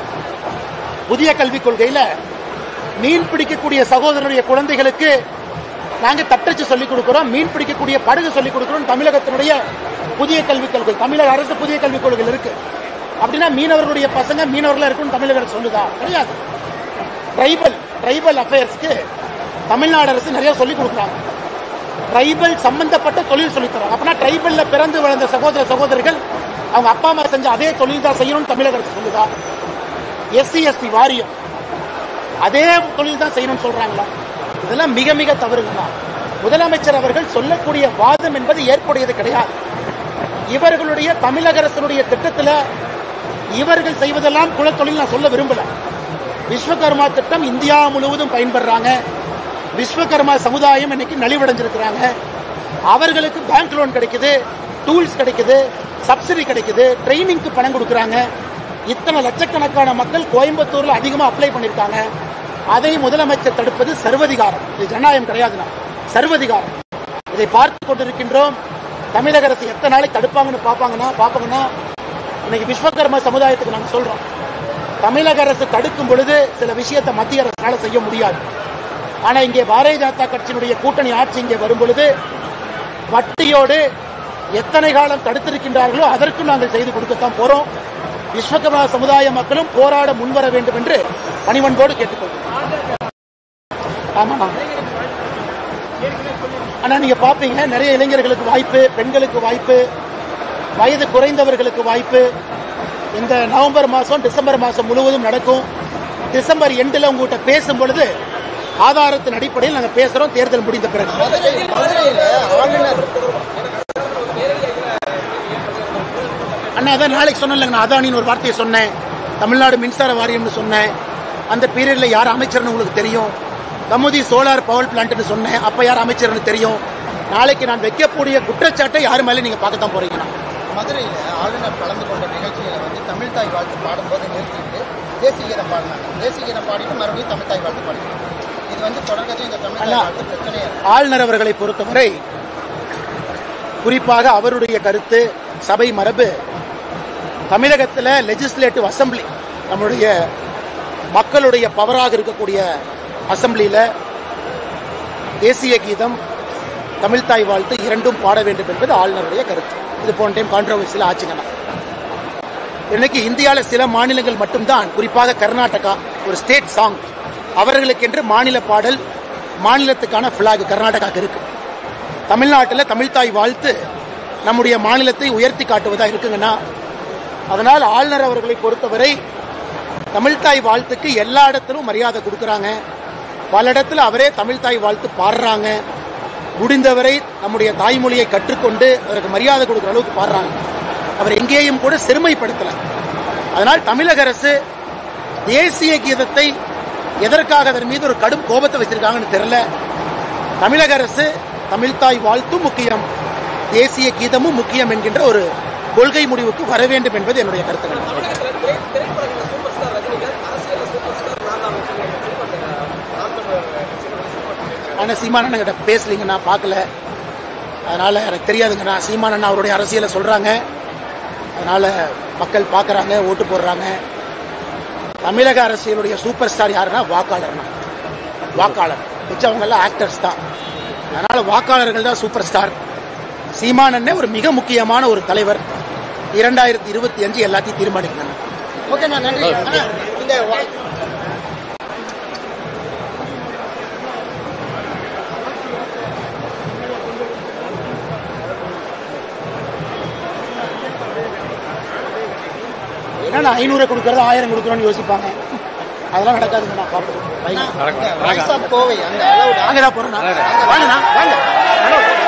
புதிய கல்விக் கொள்கையில மீன் பிடிக்கக்கூடிய சகோதரனுடைய குழந்தைகளுக்கு நாங்க தட்டச்சு சொல்லிக் கொடுக்கிறோம், மீன் பிடிக்கக்கூடிய படகு சொல்லிக் கொடுக்கிறோம். தமிழகத்தினுடைய புதிய கல்விக் கொள்கை, தமிழக அரசு புதிய கல்விக் கொள்கையில் இருக்கு. அப்படின்னா மீனவர்களுடைய பசங்க மீனவர்களா இருக்குன்னு தமிழக அரசு சொல்லுதா? கிடையாது. ட்ரைபல் ட்ரைபல் அஃபேர்ஸ்க்கு தமிழ்நாடு அரசு நிறைய சொல்லிக் கொடுக்குறாங்க. ட்ரைபல் சம்பந்தப்பட்ட தொழில் சொல்லித் தராங்க. அப்படின்னா ட்ரைபல்ல பிறந்து வளர்ந்த சகோதர சகோதரிகள் அவங்க அப்பா அம்மா செஞ்ச அதே தொழில் தான் செய்யணும்னு தமிழக அரசு சொல்லுதா? எஸ்சி எஸ்டி வாரியம் அதே தொழில் தான் செய்யணும்னு சொல்றாங்களா? இதெல்லாம் மிக மிக தவறுங்களா. முதலமைச்சர் அவர்கள் சொல்லக்கூடிய வாதம் என்பது ஏற்புடையது கிடையாது. இவர்களுடைய தமிழக அரசுடைய திட்டத்தில் இவர்கள் செய்வதெல்லாம் குலத்தொழில் நான் சொல்ல விரும்பல. விஸ்வகர்மா திட்டம் இந்தியா முழுவதும் பயன்படுறாங்க. விஸ்வகர்மா சமுதாயம் இன்னைக்கு நலிவடைஞ்சிருக்கிறாங்க. அவர்களுக்கு பேங்க் லோன் கிடைக்குது, டூல்ஸ் கிடைக்குது, சப்சிடி கிடைக்குது, ட்ரைனிங்க்கு பணம் கொடுக்கறாங்க. இத்தனை லட்சக்கணக்கான மக்கள் கோயம்புத்தூர்ல அதிகமா அப்ளை பண்ணிருக்காங்க. அதை முதலமைச்சர் தடுப்பது சர்வதிகாரம். இது ஜனநாயகம் கிடையாதுன்னா சர்வதிகாரம். இதை பார்த்து கொண்டிருக்கின்றோம். தமிழக அரசு எத்தனை நாளைக்கு தடுப்பாங்கன்னு பாப்பாங்கன்னா பாப்பாங்கன்னா இன்னைக்கு விஸ்வகர்மா சமுதாயத்துக்கு நாங்க சொல்றோம், தமிழக அரசு தடுக்கும் பொழுது சில விஷயத்தை மத்திய அரசால செய்ய முடியாது. ஆனா இங்கே பாரதிய ஜனதா கட்சியினுடைய கூட்டணி ஆட்சி இங்கே வரும் பொழுது வட்டியோடு எத்தனை காலம் தடுத்திருக்கின்றார்களோ அதற்கும் நாங்கள் செய்து கொடுக்கத்தான் போறோம். விஸ்வகர்மா சமுதாய மக்களும் போராட முன்வர வேண்டும் என்று பணிவன்போடு கேட்டுக்கொள்கிறோம். ஆமா, ஆனா நீங்க பாப்பீங்க நிறைய இளைஞர்களுக்கு வாய்ப்பு, பெண்களுக்கு வாய்ப்பு, வயது குறைந்தவர்களுக்கு வாய்ப்பு. இந்த நவம்பர் மாசம் டிசம்பர் மாசம் முழுவதும் நடக்கும். டிசம்பர் எண்டில் உங்ககிட்ட பேசும் பொழுது ஆதாரத்தின் அடிப்படையில் நாங்கள் பேசுறோம். தேர்தல் முடிந்த பிறகு அண்ணா அதான் நாளைக்கு சொன்னேன். நான் அதானின்னு ஒரு வார்த்தையை சொன்னேன். தமிழ்நாடு மின்சார வாரியம்னு சொன்னேன். அந்த பீரியட்ல யார் அமைச்சர்னு உங்களுக்கு தெரியும். கமுதி சோலார் பவர் பிளான்ட்னு சொன்னேன். அப்ப யார் அமைச்சர்னு தெரியும். நாளைக்கு நான் வைக்கக்கூடிய குற்றச்சாட்டை யார் மேலே நீங்க பார்க்கத்தான் போறீங்கன்னா. மதுரையில் ஆளுநர் கலந்து கொண்ட நிகழ்ச்சியில வந்து தமிழ் தாய் வாழ்த்து பாடும்போது நிறுத்திட்டு தேசிய கீதம் பாடினாங்க. தேசிய கீதம் பாடிட்டு மறுபடியும் தமிழ் தாய் வாழ்த்து பாடினாங்க. இது வந்து தொடர்ந்து இந்த தமிழ் தாய் வாழ்த்து பிரச்சனையா இருக்கு. ஆளுநர் அவர்களை பொறுத்தவரை குறிப்பாக அவருடைய கருத்து, சபை மரபு, தமிழகத்தில் லெஜிஸ்லேட்டிவ் அசம்பிளி நம்முடைய மக்களுடைய பவராக இருக்கக்கூடிய அசம்பிளியில தேசிய கீதம், தமிழ்தாய் வாழ்த்து இரண்டும் பாட வேண்டும் என்பது ஆளுநருடைய கருத்து. இது போன டைம் கான்ட்ரவர்சியில் ஆச்சுங்கன்னா, இன்னைக்கு இந்தியாவில் சில மாநிலங்கள் மட்டும்தான், குறிப்பாக கர்நாடகா ஒரு ஸ்டேட் சாங், அவர்களுக்கென்று மாநில பாடல், மாநிலத்துக்கான பிளாக் கர்நாடகாவுக்கு இருக்கு. தமிழ்நாட்டில் தமிழ்தாய் வாழ்த்து நம்முடைய மாநிலத்தை உயர்த்தி காட்டுவதா இருக்குங்கன்னா, அதனால் ஆளுநர் அவர்களை பொறுத்தவரை தமிழ்தாய் வாழ்த்துக்கு எல்லா இடத்திலும் மரியாதை கொடுக்கறாங்க. பல இடத்துல அவரே தமிழ்தாய் வாழ்த்து பாடுறாங்க. முடிந்தவரை நம்முடைய தாய்மொழியை கற்றுக்கொண்டு அதற்கு மரியாதை கொடுக்கிற அளவுக்கு பாடுறாங்க. அவர் எங்கேயும் கூட சிறுமைப்படுத்தல. அதனால் தமிழக அரசு தேசிய கீதத்தை எதற்காக அதன் மீது ஒரு கடும் கோபத்தை வச்சிருக்காங்கன்னு தெரியல. தமிழக அரசு தமிழ்தாய் வாழ்த்தும் முக்கியம், தேசிய கீதமும் முக்கியம் என்கின்ற ஒரு கொள்கை முடிவுக்கு வர வேண்டும் என்பது என்னுடைய கருத்துக்கள். ஆனால் சீமான் அண்ணன் கிட்ட பேசலீங்க, நான் பார்க்கல, அதனால எனக்கு தெரியாதுங்க. நான் சீமான் அண்ணா அவருடைய அரசியலை சொல்றாங்க, அதனால மக்கள் பார்க்கறாங்க, ஓட்டு போடுறாங்க. தமிழக அரசியலுடைய சூப்பர் ஸ்டார் யாருன்னா வாக்காளர். வாக்காளர் மிச்சவங்க எல்லாம் ஆக்டர்ஸ் தான். அதனால வாக்காளர்கள் தான் சூப்பர் ஸ்டார். சீமான் அண்ணன் ஒரு மிக முக்கியமான ஒரு தலைவர். இரண்டாயிரத்தி இருபத்தி அஞ்சு எல்லாத்தையும் தீர்மானிக்கணும். ஓகே, நான் நன்றி. இந்த ஏன்னா ஐநூறு கொடுக்கறது ஆயிரம் கொடுக்கணும்னு யோசிப்பாங்க. அதெல்லாம் நடக்காதுங்க. நான் பார்ப்பேன். கோவை அந்த அளவு அங்கதான் போறேன். வாங்க வாங்க